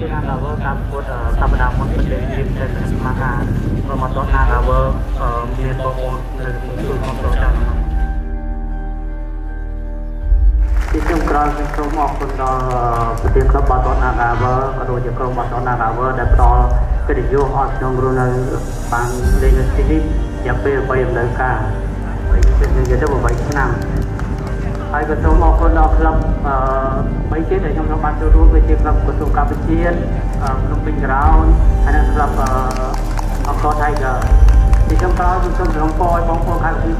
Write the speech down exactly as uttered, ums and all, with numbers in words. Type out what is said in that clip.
ជាណាកាវើការប្រកួតសប្តាហ៍មុនប្រទេសរៀបចំស្មារតីប្រមាណដល់ណាកាវើមានបងប្អូននៅជួយគ្រប់គ្រងតាមទីក្រុមក្រៅក្រុមអរគុណដល់ប្រធានក្រុមបាល់ទាត់ Nagaver ក៏ដូចជាក្រុមបាល់ទាត់ Nagaver ដែលផ្ដល់កិត្តិយសឲ្យខ្ញុំរស់នៅបានលេងនៅទីនេះរយៈពេលបីរដូវកាលនិយាយទៅបីឆ្នាំហើយក៏សូមអរគុណដល់ក្លឹបអឺបីទៀតដែលខ្ញុំបានចូលរួមគឺជាក្លឹបក្រសួងការពិជាតិក្នុងពេញក្រោយហើយនិងក្លឹបអង្គរ Tiger ទីក្រុមក្រៅខ្ញុំសូមរំពរឲ្យបងប្អូនខាង